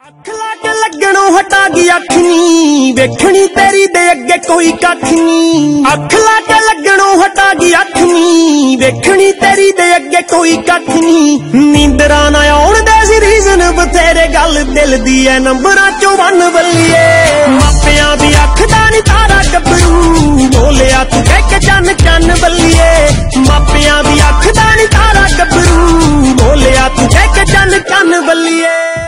ਅੱਖ ਲਾ ਕੇ ਲੱਗਣੋਂ ਹਟਾ ਗਈ ਅੱਖ ਨੀ ਵੇਖਣੀ ਤੇਰੀ ਦੇ ਅੱਗੇ ਕੋਈ ਕੱਖ ਨੀ। ਅੱਖ ਲਾ ਕੇ ਲੱਗਣੋਂ ਹਟਾ ਗਈ ਅੱਖ ਨੀ ਵੇਖਣੀ ਤੇਰੀ ਦੇ ਅੱਗੇ ਕੋਈ ਕੱਖ ਨੀ। ਨੀਂਦਰਾਂ ਨਾ ਆਉਣ ਦੇ ਸੀ ਰੀਜ਼ਨ ਬਥੇਰੇ ਗੱਲ ਦਿਲ ਦੀ ਐ ਨੰਬਰਾਂ ਚੋਂ ਵੰਨ ਬੱਲੀਏ। ਮਾਪਿਆਂ ਦੀ ਅੱਖ ਦਾ ਨੀ ਤਾਰਾ ਗੱਭਰੂ ਬੋਲਿਆ ਤੂੰ ਕਹਿ ਕੇ ਚੰਨ ਚੰਨ ਬੱਲੀਏ। ਮਾਪਿਆਂ ਦੀ ਅੱਖ ਦਾ ਨੀ ਤਾਰਾ ਗੱਭਰੂ ਬੋਲਿਆ ਤੂੰ ਕਹਿ ਕੇ ਚੰਨ ਚੰਨ ਬੱਲੀਏ।